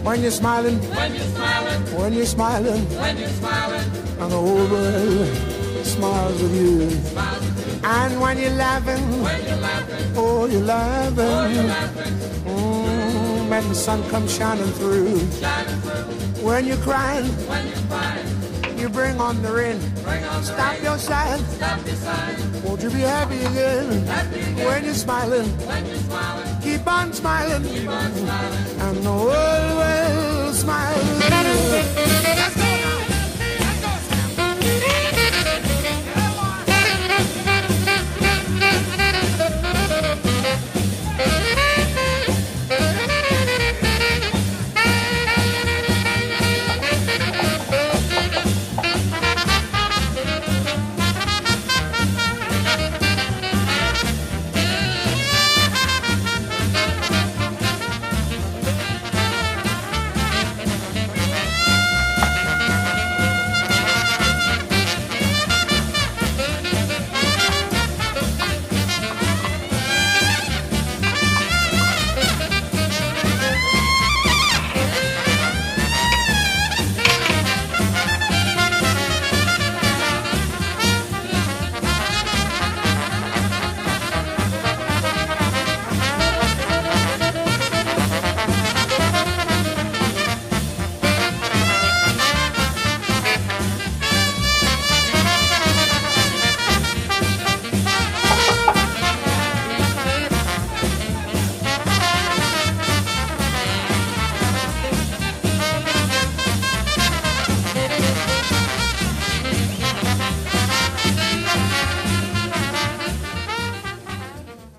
When you're smiling, when you're smiling, when you're smiling, when you're smiling, and the whole world smiles with you. smiles with you. And when you're laughing, When you're laughing, oh, you're laughing. oh, you're laughing, When the sun comes shining through. shining through. When you're crying, When you're crying, you bring on the rain. bring on the Stop rain. your sighing. Stop your sighing, Won't you be happy again? happy again. When you're smiling, When you're smiling, keep on smiling. keep on smiling. And the world will smile with you.